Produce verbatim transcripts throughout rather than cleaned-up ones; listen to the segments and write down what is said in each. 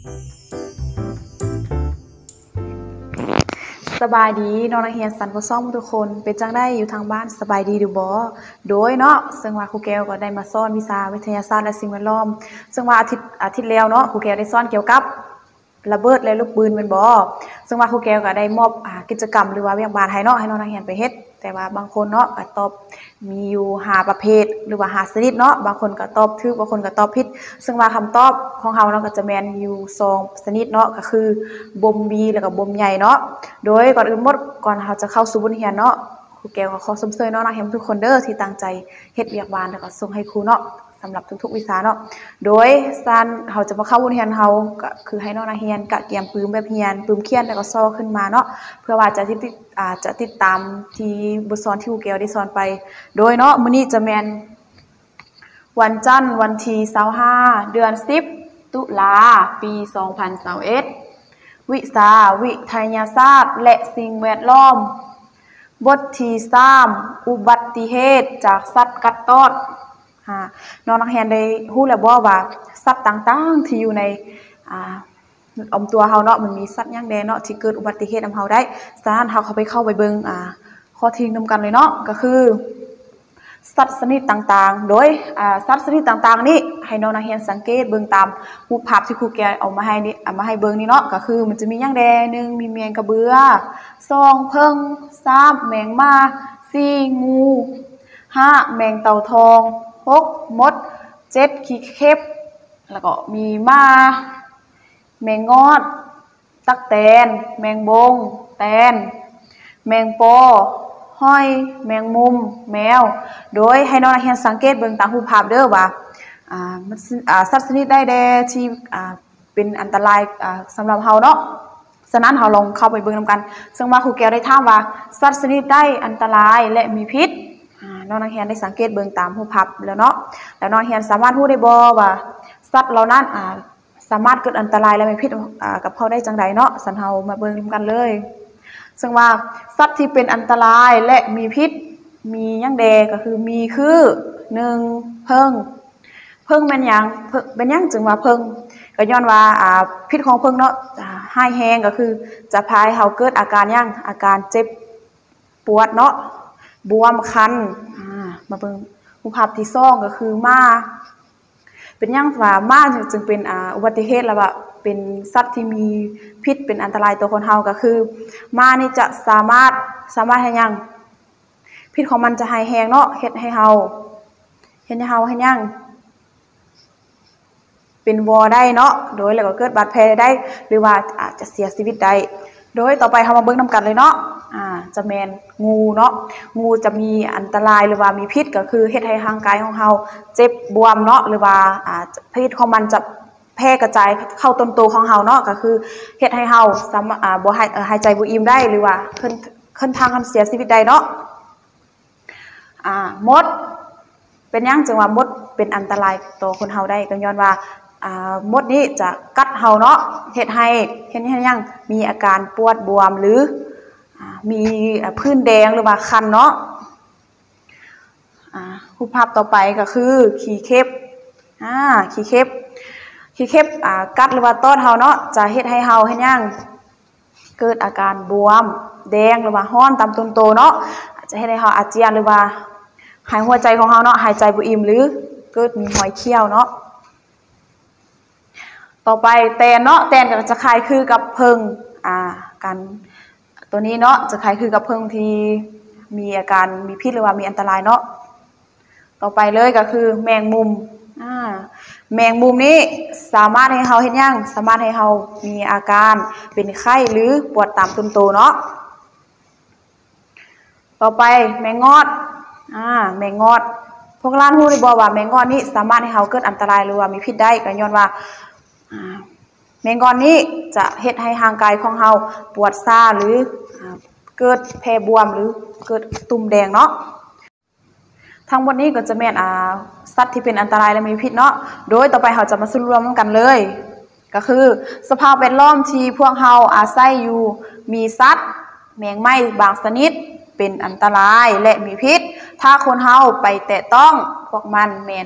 สบายดีน้องนักเรียนสันปซ่อมทุกคนเป็นจังได้อยู่ทางบ้านสบายดีหรือบ่โดยเนาะซึ่งว่าครูแก้วก็ได้มาสอนวิชาวิทยาศาสตร์และสิ่งแวดล้อมซึ่งว่าอาทิตย์อาทิตย์แล้วเนาะครูแก้วได้สอนเกี่ยวกับระเบิดและลูกปืนแม่นบ่ซึ่งว่าครูแก้วก็ได้มอบอ่ากิจกรรมหรือว่าเวียกบ้านให้เนาะให้น้องนักเรียนไปเฮ็ดแต่ว่าบางคนเนาะก็ตอบมีอยู่ห้าประเภทหรือว่าห้าชนิดเนาะบางคนก็ตอบถูกบางคนก็ตอบผิดซึ่งว่าคำตอบของเฮาเนาะก็จะแม่นอยู่สองชนิดเนาะก็คือบ่มบีแล้วก็บ่มใหญ่เนาะโดยก่อนอื่นหมดก่อนเฮาจะเข้าสู่บทเรียนเนาะครูแก้วก็ขอชมเชยเนาะนักเรียนทุกคนเด้อที่ตั้งใจเฮ็ดเวียกบ้านแล้วก็ส่งให้ครูเนาะสำหรับทุกๆวิชาเนาะโดยซันเฮาจะมาเข้าบทเรียนเฮาก็คือให้น้องนักเรียนกะเตรียมปืนแบบเรียนปืนเขียนแล้วก็ซอขึ้นมาเนาะเพื่อว่าจะติดอ่าจะติดตามที่บทสอนที่ครูแก้วได้สอนไปโดยเนาะมื้อนี้จะแม่นวันจันทร์วันที่ยี่สิบห้าเดือนสิบตุลาปีสองพันยี่สิบเอ็ดวิชาวิทยาศาสตร์และสิ่งแวดล้อมบทที่สามอุบัติเหตุจากสัตว์กัดตอดอ่าน้องนักเรียนได้ฮู้แล้วบ่ว่าสัตว์ต่างๆที่อยู่ในอ่าอมตัวเฮาเนาะมันมีสัตว์หยังแดเนาะที่เกิดอุบัติเหตุนำเฮาได้ฉะนั้นเฮาเข้าไปเข้าไปเบิ่งอ่าข้อเท็จจริงนำกันเลยเนาะก็คือสัตว์ชนิดต่างๆโดยอ่าสัตว์ชนิดต่างๆนี้ให้น้องนักเรียนสังเกตเบิ่งตามรูปภาพที่ครูแก้วเอามาให้นี่เอามาให้เบิ่งนี่เนาะก็คือมันจะมีหยังแดหนึ่งมีแมงกระเบือสองผึ้งสามแมงม่าสี่งูห้าแมงเต่าทองหกมดเจ็ดขี้เข็บแล้วก็มีม้าแมงงอดตั๊กแตนแมงบงแตนแมงปอห้อยแมงมุมแมวโดยให้น้องนักเรียนสังเกตเบิ่งตามรูปภาพเด้อว่าอ่ามันอ่าสัตว์ชนิดใดแดที่อ่าเป็นอันตรายอ่าสำหรับเฮาเนาะฉะนั้นเฮาลองเข้าไปเบิ่งนำกันซึ่งว่าครูแก้วได้ถามว่าสัตว์ชนิดใดอันตรายและมีพิษอ่าน้องนักเรียนได้สังเกตเบิ่งตามรูปภาพแล้วเนาะแล้วน้องนักเรียนสามารถรู้ได้บ่ว่าสัตว์เหล่านั้นอ่าสามารถเกิดอันตรายและมีพิษอ่ากับเฮาได้จังไดเนาะสันเฮามาเบิ่งนำกันเลยซึ่งว่าสัตว์ที่เป็นอันตรายและมีพิษมีหยังแดก็คือมีคือหนึ่งผึ้งผึ้งเป็นหยังเป็นหยังจึงว่าผึ้งก็ย้อนว่าอ่าพิษของผึ้งเนาะหายแฮงก็คือจะพาให้เฮาเกิดอาการหยังอาการเจ็บปวดเนาะบวมคันอ่ามาเบิ่งรูปภาพที่สองก็คือม้าเป็นหยังว่าม้าจึงเป็นอ่าอุบัติเหตุแล้วว่าเป็นสัตว์ที่มีพิษเป็นอันตรายต่อคนเฮาก็คือม้านี่จะสามารถสามารถให้หยังพิษของมันจะหายแฮงเนาะเฮ็ดให้เฮาเฮ็ดให้เฮาให้หยังเป็นวอได้เนาะโดยแล้วก็เกิดบาดแผลได้หรือว่าอาจจะเสียชีวิตได้โดยต่อไปเฮามาเบิ่งนำกันเลยเนาะอ่าจะแม่นงูเนาะงูจะมีอันตรายหรือว่ามีพิษก็คือเฮ็ดให้ร่างกายของเฮาเจ็บบวมเนาะหรือว่าอ่าพิษของมันจะแพร่กระจายเข้าต้นโตของเฮาเนาะก็คือเฮ็ดให้เฮาสามารถอ่าบ่หายหายใจบ่อิ่มได้หรือว่าขึ้นขึ้นทางการเสียชีวิตได้เนาะอ่ามดเป็นหยังจึงว่ามดเป็นอันตรายต่อคนเฮาได้ก็ย้อนว่าอ่ามดนี้จะกัดเฮาเนาะเฮ็ดให้เฮ็ดให้หยังมีอาการปวดบวมหรืออ่ามีผื่นแดงหรือว่าคันเนาะอ่ารูปภาพต่อไปก็คือขี้เข็บอ่าขี้เข็บขี้เข็บอ่ากัดหรือว่าตอดเฮาเนาะจะเฮ็ดให้เฮาเฮ็ดหยังเกิดอาการบวมแดงหรือว่าร้อนตามต้นโตเนาะจะเฮ็ดให้เฮาอาเจียนหรือว่าหายหัวใจของเฮาเนาะหายใจบ่อิ่มหรือเกิดมีหอยเขี้ยวเนาะต่อไปแตนเนาะแตนก็จะคล้ายคือกับผึ้งอ่ากันตัวนี้เนาะจะคล้ายคือกับผึ้งที่มีอาการมีพิษหรือว่ามีอันตรายเนาะต่อไปเลยก็คือแมงมุมอ่าแมงมุมนี้สามารถให้เฮาเฮ็ดหยังสามารถให้เฮามีอาการเป็นไข้หรือปวดตามต้นโตเนาะต่อไปแมงงอดอ่าแมงงอดพวกล้านฮู้ได้บ่ว่าแมงงอดนี้สามารถให้เฮาเกิดอันตรายหรือว่ามีพิษได้ก็ย้อนว่าอ่าแมงงอดนี้จะเฮ็ดให้ร่างกายของเฮาปวดซ่าหรือเกิดแผลบวมหรือเกิดตุ่มแดงเนาะทั้งหมดนี้ก็จะแม่นอ่าสัตว์ที่เป็นอันตรายและมีพิษเนาะโดยต่อไปเฮาจะมาสรุปรวมกันเลยก็คือสภาพแวดล้อมที่พวกเฮาอาศัยอยู่มีสัตว์แมงไม้บางชนิดเป็นอันตรายและมีพิษถ้าคนเฮาไปแตะต้องพวกมันแม่น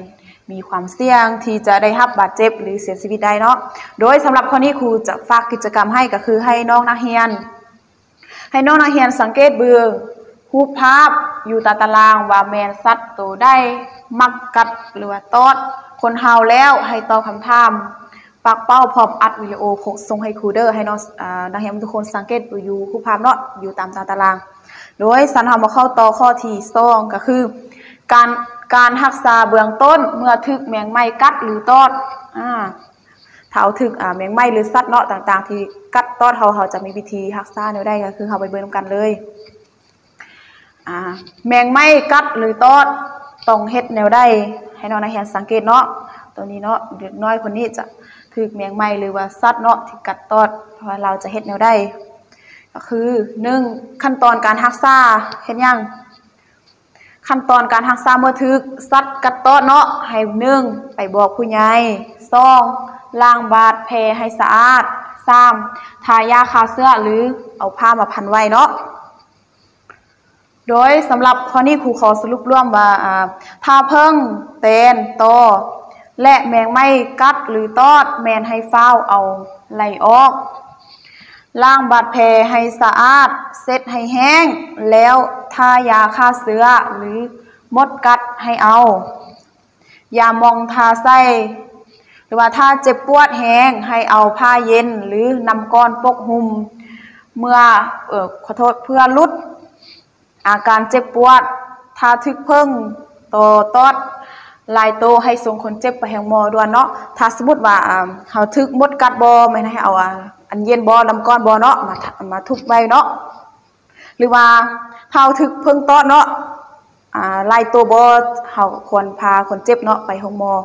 มีความเสี่ยงที่จะได้รับบาดเจ็บหรือเสียชีวิตได้เนาะโดยสำหรับข้อนี้ครูจะฝากกิจกรรมให้ก็คือให้น้องนักเรียนให้น้องนักเรียนสังเกตเบิ่งรูปภาพอยู่ตาตารางว่าแม่นสัตว์ตัวใดมักกัดหรือว่าตอดคนเฮาแล้วให้ตอบคำถามปากเป้าพร้อมอัดวิดีโอส่งให้ครูเด้อให้น้องอ่านักเรียนทุกคนสังเกตอยู่รูปภาพเนาะอยู่ตามตาตารางโดยสันเฮามาเข้าต่อข้อที่สองก็คือการการรักษาเบื้องต้นเมื่อถึกแมงไม้กัดหรือตอดอ่าถ้าเอาถึกอ่าแมงไม้หรือสัตว์เนาะต่างๆที่กัดตอดเฮาเฮาจะมีวิธีรักษาแนวใดก็คือเฮาไปเบิ่งนำกันเลยอ่าแมงไม้กัดหรือตอดต้องเฮ็ดแนวใดให้น้องนักเรียนสังเกตเนาะตัวนี้เนาะเด็กน้อยคนนี้จะถึกแมงไม้หรือว่าสัตว์เนาะที่กัดตอดเพราะว่าเราจะเฮ็ดแนวใดก็คือหนึ่งขั้นตอนการรักษาเฮ็ดหยังขั้นตอนการรักษาเมื่อถึกสัตว์กัดตอดเนาะให้หนึ่งไปบอกผู้ใหญ่สองล้างบาดแผลให้สะอาดสามทายาฆ่าเชื้อหรือเอาผ้ามาพันไว้เนาะโดยสำหรับข้อนี้ครูขอสรุปรวมว่าอ่าถ้าเพิ่งเตนตอและแมงไม้กัดหรือตอดแมนให้ฟ้าวเอาไหลออกล้างบาดแผลให้สะอาดเซ็ตให้แห้งแล้วทายาฆ่าเชื้อหรือมดกัดให้เอายามองทาใส่หรือว่าถ้าเจ็บปวดแห้งให้เอาผ้าเย็นหรือนำก้อนปกหุ้มเมื่อเอ่อขอโทษเพื่อลดอาการเจ็บปวดถ้าทึกเพิ่งโตตอดลายโตให้ส่งคนเจ็บไปแห่งหมอด่วนเนาะถ้าสมมุติว่าเฮาทึกมดกัดบ่แม่นให้เอาอันเย็นบ่ลำก้อนบ่เนาะมามาทุบไว้เนาะหรือว่าเฮาทึกเพิ่งตอดเนาะอ่าลายโตบ่เฮาควรพาคนเจ็บเนาะไปห้องหมอ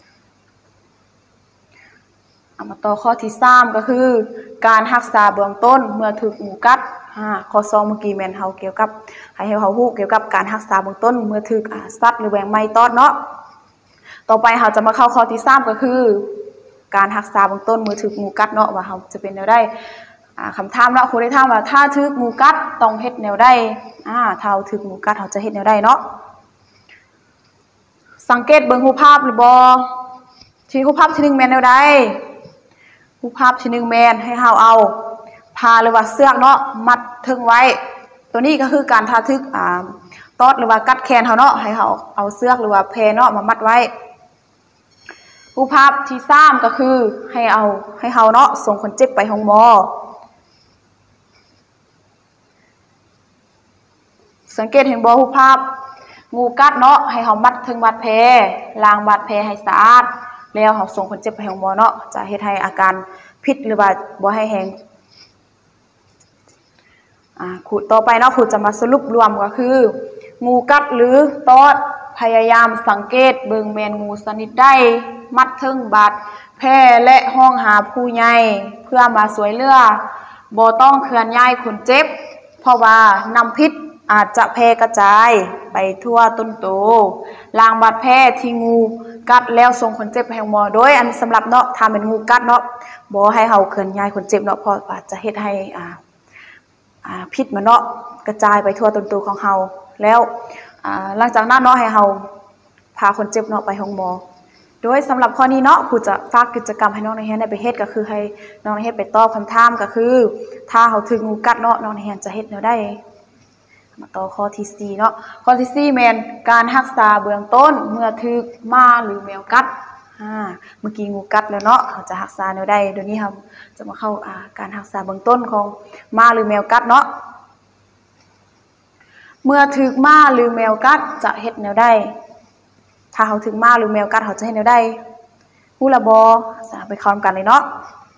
เอามาต่อข้อที่สามก็คือการรักษาเบื้องต้นเมื่อถูกงูกัดอ่าข้อสองเมื่อกี้แม่นเฮาเกี่ยวกับให้เฮาฮู้เกี่ยวกับการรักษาเบื้องต้นเมื่อถูกอ่าสัตว์หรือแมงไม้ตอดเนาะต่อไปเฮาจะมาเข้าข้อที่สามก็คือการรักษาเบื้องต้นเมื่อถูกงูกัดเนาะว่าเฮาจะเป็นแนวใดอ่าคำถามเนาะครูได้ถามว่าถ้าถูกงูกัดต้องเฮ็ดแนวใดอ่าถ้าเฮาถูกงูกัดเฮาจะเฮ็ดแนวใดเนาะสังเกตเบิ่งรูปภาพหรือบ่ที่รูปภาพที่หนึ่งแม่นแนวใดรูปภาพที่หนึ่งแม่นให้เฮาเอาผ้าหรือว่าเสื้อเนาะมัดถึงไว้ตัวนี้ก็คือการทาทึกอ่าตอดหรือว่ากัดแขนเฮาเนาะให้เฮาเอาเสื้อหรือว่าแพรเนาะมามัดไว้รูปภาพที่สามก็คือให้เอาให้เฮาเนาะส่งคนเจ็บไปโรงหมอสังเกตเห็นบ่รูปภาพงูกัดเนาะให้เฮามัดถึงบาดแผลล้างบาดแผลให้สะอาดแล้วเฮาส่งคนเจ็บไปโรงหมอเนาะจะเฮ็ดให้อาการพิษหรือว่าบ่ให้แห้งอ่าครูต่อไปเนาะครูจะมาสรุปรวมก็คืองูกัดหรือตอดพยายามสังเกตเบิ่งแม่นงูชนิดใดมัดถึงบาดแผลและห้องหาผู้ใหญ่เพื่อมาช่วยเหลือบ่ต้องเคลื่อนย้ายคนเจ็บเพราะว่านำพิษอาจจะแพร่กระจายไปทั่วต้นโตล้างบาดแผลที่งูกัดแล้วส่งคนเจ็บไปโรงหมอโดยอันสำหรับเนาะถ้าเป็นงูกัดเนาะบ่ให้เฮาเคลื่อนย้ายคนเจ็บเนาะเพราะว่าจะเฮ็ดให้อ่าอ่าพิษมันเนาะกระจายไปทั่วต้นโตของเฮาแล้วอ่าหลังจากนั้นเนาะให้เฮาพาคนเจ็บเนาะไปโรงหมอโดยสำหรับข้อนี้เนาะครูจะฝากกิจกรรมให้น้องนักเรียนได้ไปเฮ็ดก็คือให้น้องนักเรียนไปตอบคำถามก็คือถ้าเฮาถูกงูกัดเนาะน้องนักเรียนจะเฮ็ดแนวใดมาต่อข้อที่สี่เนาะข้อที่สี่แม่นการรักษาเบื้องต้นเมื่อถูกหมาหรือแมวกัดอ่าเมื่อกี้งูกัดแล้วเนาะเฮาจะรักษาแนวใดเดี๋ยวนี้เฮาจะมาเข้าอ่าการรักษาเบื้องต้นของหมาหรือแมวกัดเนาะเมื่อถูกหมาหรือแมวกัดจะเฮ็ดแนวใดถ้าเฮาถูกหมาหรือแมวกัดเฮาจะเฮ็ดแนวใดฮู้ละบ่สาไปเข้ากันเลยเนาะ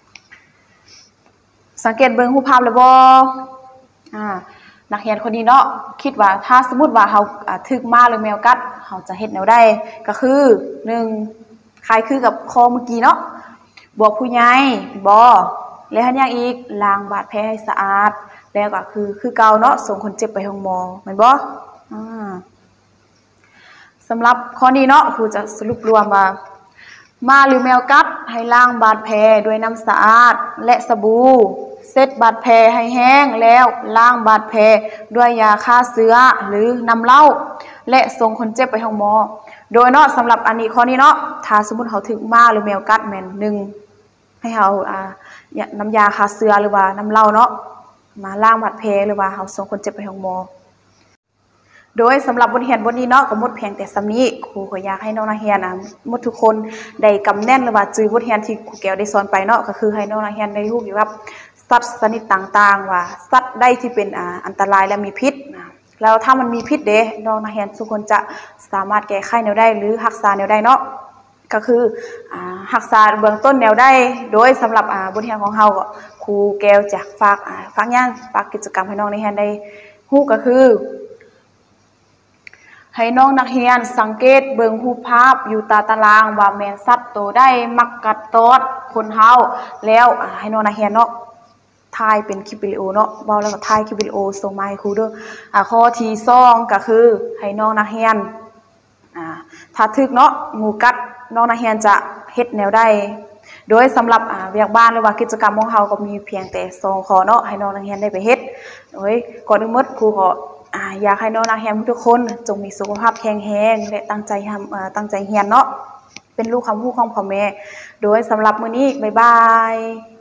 สังเกตเบิ่งรูปภาพแล้วบ่อ่านักเรียนคนนี้เนาะคิดว่าถ้าสมมุติว่าเฮาถูกหมาหรือแมวกัดเฮาจะเฮ็ดแนวใดก็คือหนึ่งคล้ายคือกับข้อเมื่อกี้เนาะบอกผู้ใหญ่บ่แล้วเฮ็ดหยังอีกล้างบาดแผลให้สะอาดแล้วก็คือคือเก่าเนาะส่งคนเจ็บไปโรงหมอแม่นบ่อ่าสำหรับข้อนี้เนาะครูจะสรุปรวมว่าหมาหรือแมวกัดให้ล้างบาดแผลด้วยน้ำสะอาดและสบู่เช็ดบาดแผลให้แห้งแล้วล้างบาดแผลด้วยยาฆ่าเชื้อหรือน้ำเหล้าและส่งคนเจ็บไปห้องหมอโดยเนาะสำหรับอันนี้ข้อนี้เนาะถ้าสมมุติเขาถึกมาหรือแมวกัดแม่นหนึ่งให้เขาอ่าน้ำยาฆ่าเชื้อหรือว่าน้ำเหล้าเนาะมาล้างบาดแผลหรือว่าเขาส่งคนเจ็บไปห้องหมอโดยสำหรับบทเรียนบทนี้เนาะก็หมดเพียงแต่สำนี้ครูก็อยากให้น้องนักเรียนนะหมดทุกคนได้กำแน่นหรือว่าจื้อบทเรียนที่ครูแก้วได้สอนไปเนาะก็คือให้น้องนักเรียนได้รู้เกี่ยวกับสัตว์ชนิดต่างๆว่าสัตว์ใดที่เป็นอ่าอันตรายและมีพิษนะแล้วถ้ามันมีพิษเด้น้องนักเรียนทุกคนจะสามารถแก้ไขแนวได้หรือรักษาแนวได้เนาะก็คืออ่ารักษาเบื้องต้นแนวได้โดยสำหรับอ่าบทเรียนของเฮาก็ครูแก้วจะฝากอ่าฝากอย่างฝากกิจกรรมให้น้องนักเรียนได้รู้ก็คือให้น้องนักเรียนสังเกตเบิ่งรูปภาพอยู่ตาตารางว่าแม่นสัตว์ตัวใดมักกัดตอดคนเฮาแล้วให้น้องนักเรียนเนาะถ่ายเป็นคลิปวิดีโอเนาะเว้าแล้วก็ถ่ายคลิปวิดีโอส่งมาให้ครูเด้ออ่าข้อที่สองก็คือให้น้องนักเรียนอ่าถ้าถึกเนาะงูกัดน้องนักเรียนจะเฮ็ดแนวใดโดยสำหรับอ่าเวียกบ้านหรือว่ากิจกรรมของเฮาก็มีเพียงแต่สองข้อเนาะให้น้องนักเรียนได้ไปเฮ็ดโดยก่อนอื่นหมดครูขออ่าอยากให้น้องนักเรียนทุกคนจงมีสุขภาพแข็งแรงและตั้งใจทำอ่าตั้งใจเรียนเนาะเป็นลูกคำพูดของพ่อแม่โดยสำหรับมื้อนี้บ๊ายบาย